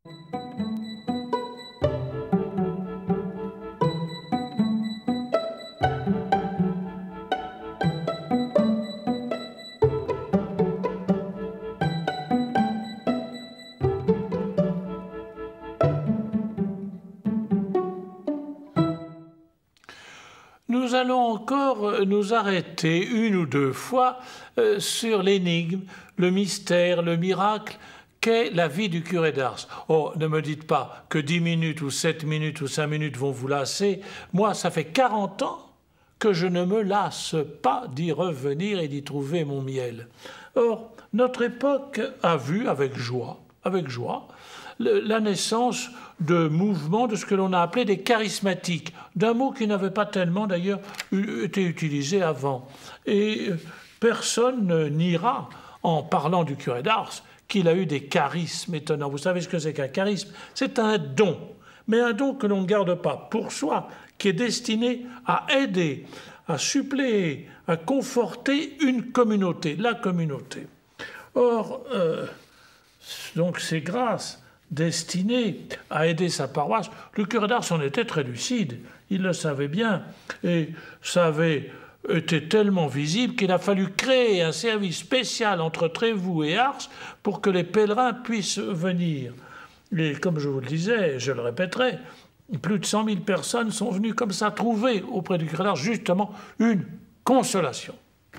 Nous allons encore nous arrêter une ou deux fois sur l'énigme, le mystère, le miracle qu'est la vie du curé d'Ars. Oh, ne me dites pas que 10 minutes ou 7 minutes ou 5 minutes vont vous lasser. Moi, ça fait 40 ans que je ne me lasse pas d'y revenir et d'y trouver mon miel. Or, notre époque a vu avec joie, la naissance de mouvements de ce que l'on a appelé des charismatiques, d'un mot qui n'avait pas tellement d'ailleurs été utilisé avant. Et personne ne niera, en parlant du curé d'Ars, qu'il a eu des charismes étonnants. Vous savez ce que c'est qu'un charisme? C'est un don, mais un don que l'on ne garde pas pour soi, qui est destiné à aider, à suppléer, à conforter une communauté, la communauté. Or, donc ces grâces destinées à aider sa paroisse, le curé d'Ars en était très lucide, il le savait bien, et ça avait été tellement visible qu'il a fallu créer un service spécial entre Trévoux et Ars pour que les pèlerins puissent venir. Et comme je vous le disais, je le répéterai, plus de 100 000 personnes sont venues comme ça trouver auprès du curé d'Ars justement une consolation.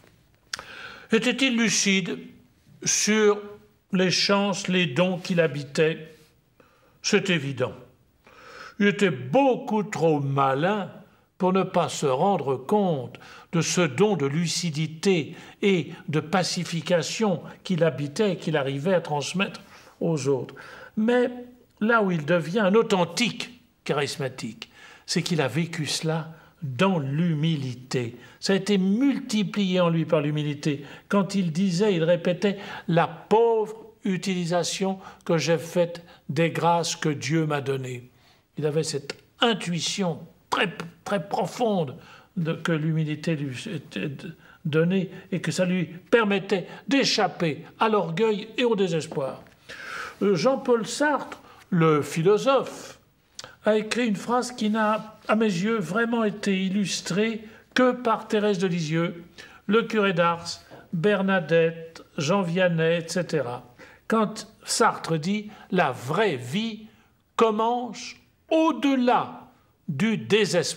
Était-il lucide sur les chances, les dons qu'il habitait? C'est évident. Il était beaucoup trop malin pour ne pas se rendre compte de ce don de lucidité et de pacification qu'il habitait et qu'il arrivait à transmettre aux autres. Mais là où il devient un authentique charismatique, c'est qu'il a vécu cela dans l'humilité. Ça a été multiplié en lui par l'humilité. Quand il disait, il répétait « la pauvre utilisation que j'ai faite des grâces que Dieu m'a données ». Il avait cette intuition très, très profonde que l'humilité lui était donnée et que ça lui permettait d'échapper à l'orgueil et au désespoir. Jean-Paul Sartre, le philosophe, a écrit une phrase qui n'a, à mes yeux, vraiment été illustrée que par Thérèse de Lisieux, le curé d'Ars, Bernadette, Jean Vianney, etc. Quand Sartre dit « la vraie vie commence au-delà du désespoir ».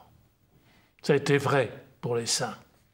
Ça a été vrai pour les saints.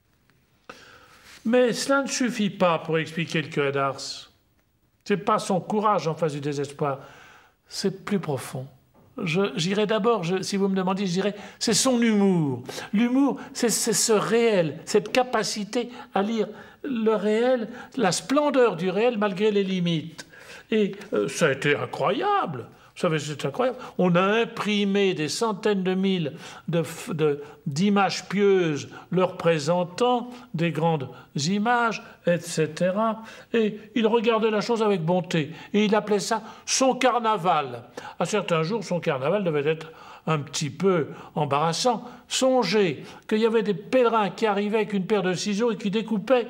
Mais cela ne suffit pas pour expliquer le curé d'Ars. Ce n'est pas son courage en face du désespoir, c'est plus profond. J'irai d'abord, si vous me demandiez, je dirais, c'est son humour. L'humour, c'est ce réel, cette capacité à lire le réel, la splendeur du réel malgré les limites. Et ça a été incroyable. Vous savez, c'est incroyable. On a imprimé des centaines de mille d'images pieuses leur présentant des grandes images, etc. Et il regardait la chose avec bonté. Et il appelait ça son carnaval. À certains jours, son carnaval devait être un petit peu embarrassant. Songez qu'il y avait des pèlerins qui arrivaient avec une paire de ciseaux et qui découpaient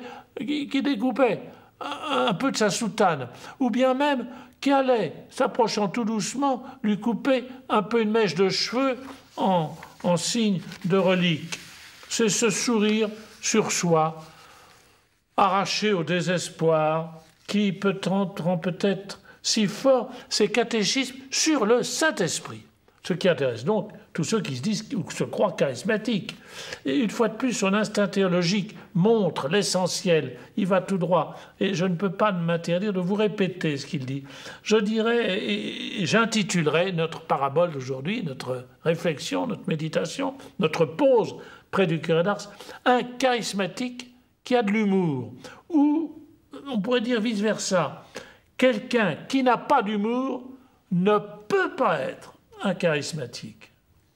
un peu de sa soutane. Ou bien même qui allait, s'approchant tout doucement, lui couper un peu une mèche de cheveux en signe de relique. C'est ce sourire sur soi, arraché au désespoir, qui rend peut-être si fort ces catéchismes sur le Saint-Esprit. Ce qui intéresse donc tous ceux qui se disent ou se croient charismatiques. Et une fois de plus, son instinct théologique montre l'essentiel. Il va tout droit. Et je ne peux pas m'interdire de vous répéter ce qu'il dit. Je dirais, et j'intitulerai notre parabole d'aujourd'hui, notre réflexion, notre méditation, notre pause près du curé d'Ars, un charismatique qui a de l'humour. Ou, on pourrait dire vice-versa, quelqu'un qui n'a pas d'humour ne peut pas être un charismatique.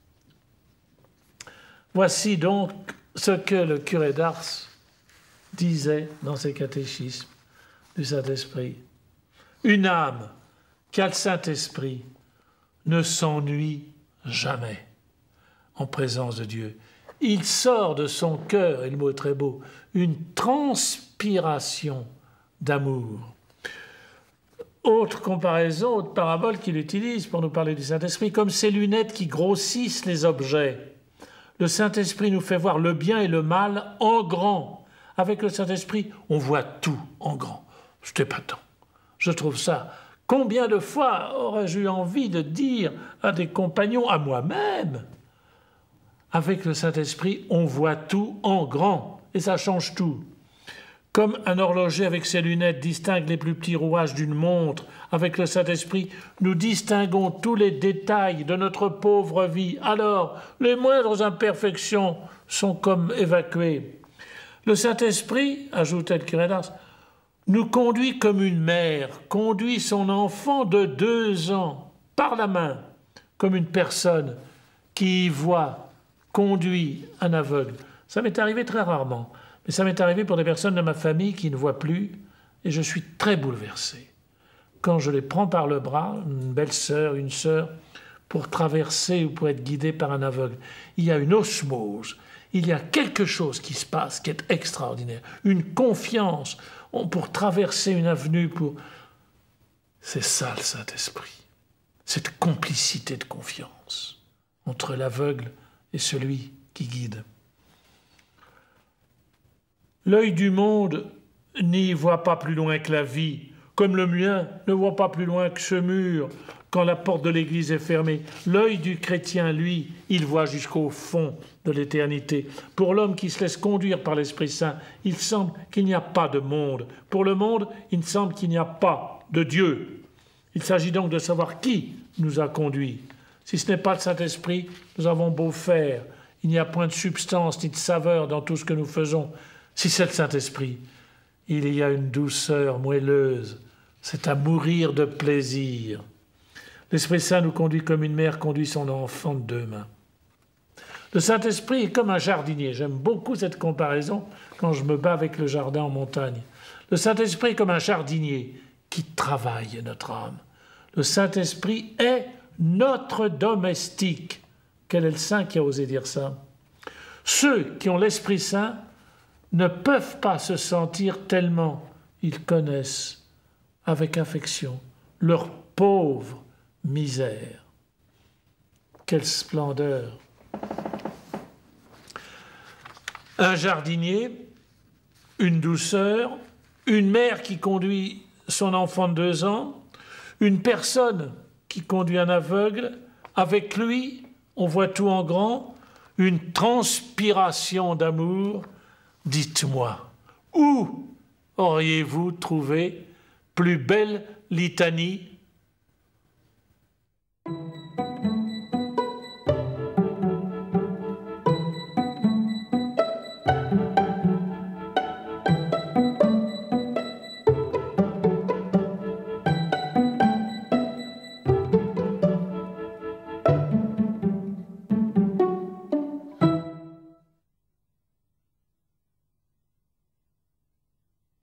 Voici donc ce que le curé d'Ars disait dans ses catéchismes du Saint-Esprit. Une âme qui a le Saint-Esprit ne s'ennuie jamais en présence de Dieu. Il sort de son cœur, et le mot est très beau, une transpiration d'amour. Autre comparaison, autre parabole qu'il utilise pour nous parler du Saint-Esprit, comme ces lunettes qui grossissent les objets. Le Saint-Esprit nous fait voir le bien et le mal en grand. Avec le Saint-Esprit, on voit tout en grand. C'est épatant. Je trouve ça. Combien de fois aurais-je eu envie de dire à des compagnons, à moi-même, avec le Saint-Esprit, on voit tout en grand, et ça change tout. Comme un horloger avec ses lunettes distingue les plus petits rouages d'une montre, avec le Saint-Esprit, nous distinguons tous les détails de notre pauvre vie. Alors, les moindres imperfections sont comme évacuées. Le Saint-Esprit, ajoutait le curé d'Ars, nous conduit comme une mère conduit son enfant de 2 ans par la main, comme une personne qui y voit, conduit un aveugle. Ça m'est arrivé très rarement. Mais ça m'est arrivé pour des personnes de ma famille qui ne voient plus, et je suis très bouleversé. Quand je les prends par le bras, une belle-sœur, une sœur, pour traverser ou pour être guidé par un aveugle, il y a une osmose, il y a quelque chose qui se passe qui est extraordinaire, une confiance pour traverser une avenue, C'est ça le Saint-Esprit, cette complicité de confiance entre l'aveugle et celui qui guide. L'œil du monde n'y voit pas plus loin que la vie, comme le mien ne voit pas plus loin que ce mur quand la porte de l'église est fermée. L'œil du chrétien, lui, il voit jusqu'au fond de l'éternité. Pour l'homme qui se laisse conduire par l'Esprit Saint, il semble qu'il n'y a pas de monde. Pour le monde, il semble qu'il n'y a pas de Dieu. Il s'agit donc de savoir qui nous a conduits. Si ce n'est pas le Saint-Esprit, nous avons beau faire. Il n'y a point de substance ni de saveur dans tout ce que nous faisons. Si c'est le Saint-Esprit, il y a une douceur moelleuse, c'est à mourir de plaisir. L'Esprit Saint nous conduit comme une mère conduit son enfant de 2 mains. Le Saint-Esprit est comme un jardinier. J'aime beaucoup cette comparaison quand je me bats avec le jardin en montagne. Le Saint-Esprit est comme un jardinier qui travaille notre âme. Le Saint-Esprit est notre domestique. Quel est le saint qui a osé dire ça? Ceux qui ont l'Esprit Saint ne peuvent pas se sentir tellement ils connaissent avec affection leur pauvre misère. Quelle splendeur! Un jardinier, une douceur, une mère qui conduit son enfant de 2 ans, une personne qui conduit un aveugle, avec lui, on voit tout en grand, une transpiration d'amour. Dites-moi, où auriez-vous trouvé plus belle litanie